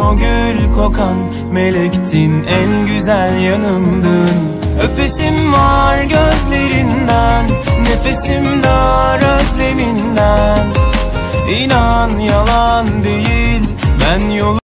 o gül kokan melektin, en güzel yanımdın. Öpesim var gözlerinden, nefesim dar özleminden. İnan yalan değil, ben yolu